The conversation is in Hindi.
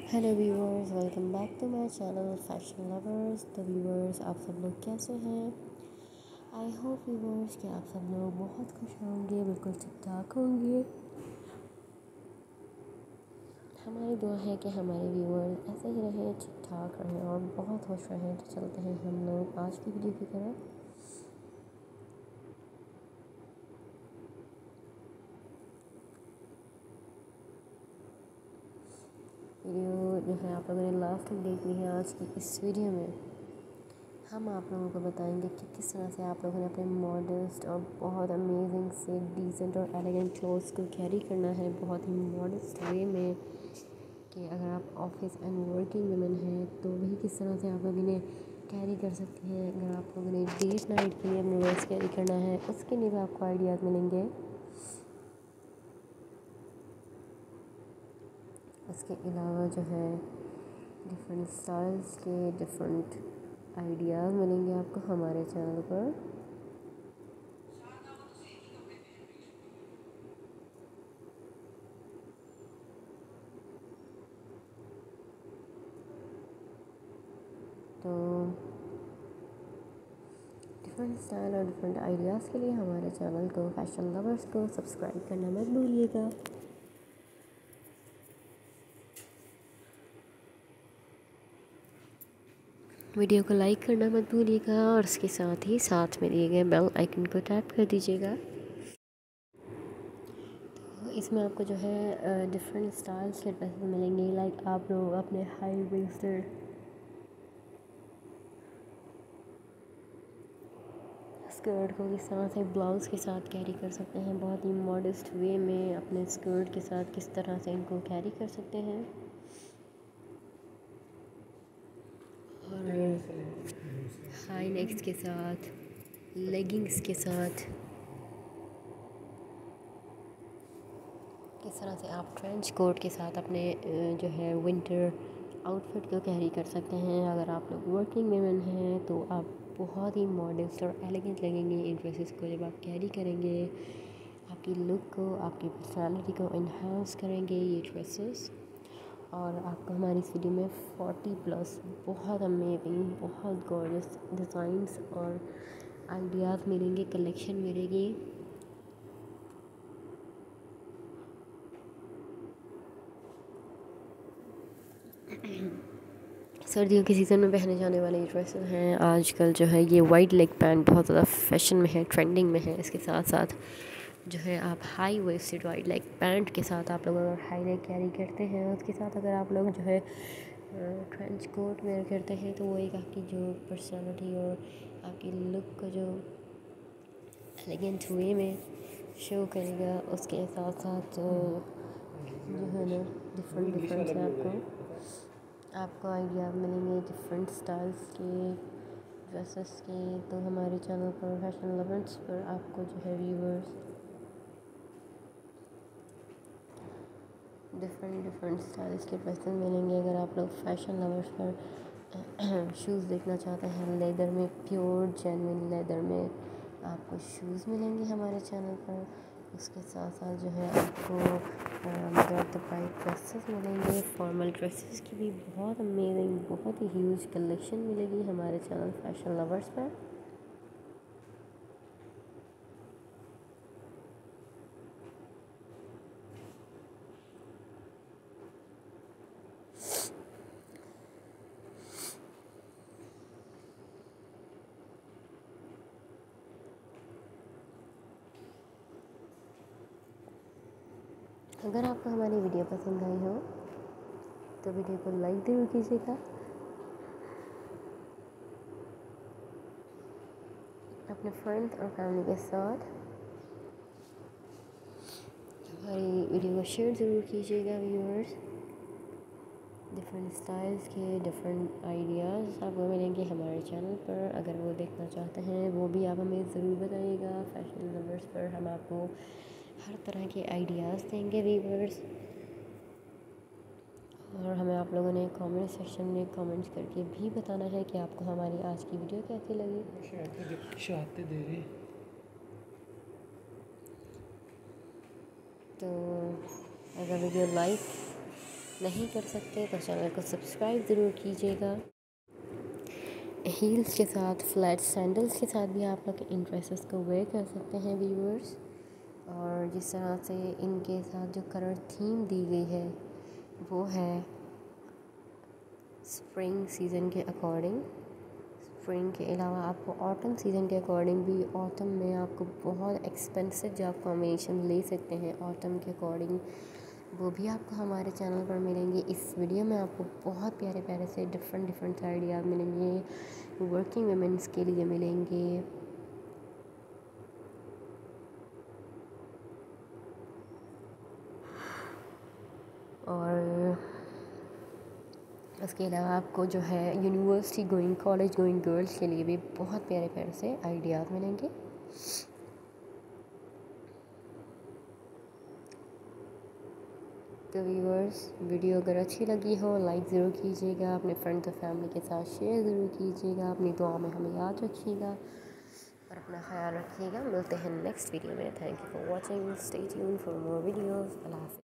Hello viewers, welcome back to my channel fashion lovers. तो व्यूअर्स, आप सब लोग कैसे हैं? आई होप व्यूअर्स कि आप सब लोग बहुत खुश होंगे, बिल्कुल ठीक ठाक होंगे। हमारी दुआ है कि हमारे व्यूअर्स ऐसे ही रहें, ठीक ठाक रहें और बहुत खुश रहें। तो चलते हैं हम लोग आज की वीडियो की तरफ। वीडियो जो है आप लोगों ने लास्ट तक देखनी है। आज की इस वीडियो में हम आप लोगों को बताएंगे कि किस तरह से आप लोगों ने अपने मॉडेस्ट और बहुत अमेजिंग से डिसेंट और एलिगेंट क्लोथ्स को कैरी करना है बहुत ही मॉडेस्ट वे में। कि अगर आप ऑफिस एंड वर्किंग वुमेन हैं तो वही किस तरह से आप लोग इन्हें कैरी कर सकते हैं। अगर आप लोगों ने डेट नाइट के लिए अपने वेयर्स कैरी करना है उसके लिए भी आपको आइडियाज़ मिलेंगे। उसके अलावा जो है डिफरेंट स्टाइल्स के डिफरेंट आइडियाज़ मिलेंगे आपको हमारे चैनल पर। तो डिफरेंट स्टाइल और डिफरेंट आइडियाज़ के लिए हमारे चैनल को फैशन लवर्स को सब्सक्राइब करना मत भूलिएगा। वीडियो को लाइक करना मत भूलिएगा और इसके साथ ही साथ में दिए गए बेल आइकन को टैप कर दीजिएगा। तो इसमें आपको जो है डिफरेंट स्टाइल्स के ड्रेसेस मिलेंगे। लाइक आप लोग अपने हाई वेस्टेड स्कर्ट को किस तरह से ब्लाउज़ के साथ कैरी कर सकते हैं, बहुत ही मॉडेस्ट वे में अपने स्कर्ट के साथ किस तरह से इनको कैरी कर सकते हैं। और हाई नेक्स के साथ, लेगिंग्स के साथ किस तरह से आप ट्रेंच कोट के साथ अपने जो है विंटर आउटफिट को कैरी कर सकते हैं। अगर आप लोग वर्किंग वुमेन हैं तो आप बहुत ही मॉडेस्ट और एलिगेंट लगेंगे इन ड्रेसेस को जब आप कैरी करेंगे। आपकी लुक को, आपकी पर्सनालिटी को इन्हांस करेंगे ये ड्रेसेस। और आपको हमारी इस वीडियो में 40 प्लस बहुत अमेजिंग, बहुत गॉर्जियस डिज़ाइंस और आइडियाज़ मिलेंगे, कलेक्शन मिलेगी। सर्दियों के सीज़न में पहने जाने वाले ये ड्रेसेस हैं। आजकल जो है ये वाइड लेग पैंट बहुत ज़्यादा फैशन में है, ट्रेंडिंग में है। इसके साथ साथ जो है आप high waisted wide leg pant के साथ आप लोग अगर हाई नेक कैरी करते हैं, उसके साथ अगर आप लोग जो है ट्रेंच कोट वेयर करते हैं तो वो एक आपकी जो पर्सनालिटी और आपकी लुक को जो एलिगेंट वे में शो करेगा। उसके साथ साथ जो है ना डिफरेंट से आपको आइडिया मिलेंगे डिफरेंट स्टाइल्स के ड्रेसेस के। तो हमारे चैनल पर फैशन लवर्स पर आपको जो है व्यूवर्स डिफरेंट स्टाइल्स के ड्रेसेस मिलेंगे। अगर आप लोग फैशन लवर्स पर शूज़ देखना चाहते हैं लेदर में, प्योर जेन्युइन लेदर में आपको शूज़ मिलेंगे हमारे चैनल पर। उसके साथ साथ जो है आपको ब्राइट ड्रेसेस मिलेंगे। फॉर्मल ड्रेसेस की भी बहुत अमेजिंग, बहुत ही ह्यूज कलेक्शन मिलेगी हमारे चैनल फैशन लवर्स पर। अगर आपको हमारी वीडियो पसंद आई हो तो वीडियो को लाइक ज़रूर कीजिएगा। अपने फ्रेंड्स और फैमिली के साथ हमारी वीडियो को शेयर ज़रूर कीजिएगा व्यूअर्स। डिफरेंट स्टाइल्स के डिफरेंट आइडियाज़ आपको मिलेंगे हमारे चैनल पर। अगर वो देखना चाहते हैं वो भी आप हमें ज़रूर बताइएगा। फैशन लवर्स पर हम आपको हर तरह के आइडियाज़ देंगे व्यूअर्स। और हमें आप लोगों ने कमेंट सेक्शन में कमेंट्स करके भी बताना है कि आपको हमारी आज की वीडियो कैसी लगी। तो अगर वीडियो लाइक नहीं कर सकते तो चैनल को सब्सक्राइब ज़रूर कीजिएगा। हील्स के साथ, फ्लैट सैंडल्स के साथ भी आप लोग इन ड्रेसेस को वेयर कर सकते हैं व्यूअर्स। और जिस तरह से इनके साथ जो कलर थीम दी गई है वो है स्प्रिंग सीज़न के अकॉर्डिंग। स्प्रिंग के अलावा आपको ऑटम सीज़न के अकॉर्डिंग भी, ऑटम में आपको बहुत एक्सपेंसिव जो आप कॉम्बिनेशन ले सकते हैं ऑटम के अकॉर्डिंग, वो भी आपको हमारे चैनल पर मिलेंगे। इस वीडियो में आपको बहुत प्यारे प्यारे से डिफरेंट आइडिया मिलेंगे, वर्किंग वुमेन्स के लिए मिलेंगे। और उसके अलावा आपको जो है university going, college going girls के लिए भी बहुत प्यारे प्यारे से आइडियाज़ मिलेंगे। तो व्यूअर्स, वीडियो अगर अच्छी लगी हो लाइक ज़रूर कीजिएगा, अपने फ्रेंड्स और फैमिली के साथ शेयर ज़रूर कीजिएगा, अपनी दुआ में हमें याद रखिएगा और अपना ख्याल रखिएगा। मिलते हैं नेक्स्ट वीडियो में। Thank you for watching, stay tuned for more videos. अल्लाह हाफ़िज़।